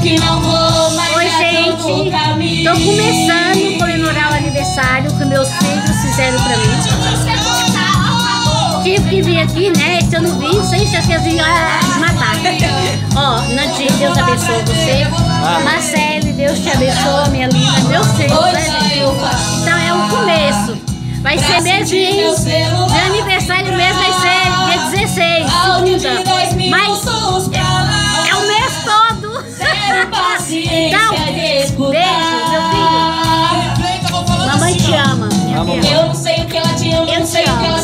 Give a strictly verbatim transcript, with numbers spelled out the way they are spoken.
que não vou, mas Oi, já tô gente, por caminho. tô começando a comemorar o aniversário que meus filhos fizeram pra mim. Tive que vir aqui, né? Se eu não vim, sem certeza ia matar. Ó, Nadir, Deus abençoe você. Marcele, Deus te abençoe, minha linda. Meus filhos, né, gente? Então é um começo. Vai ser mesmo, meu aniversário mesmo vai ser dia dezesseis, segunda. Mas é, é o mês todo. Então, beijo, meu filho. Mamãe te ama, minha filha. Eu não sei o que ela te ama, eu não sei o que ela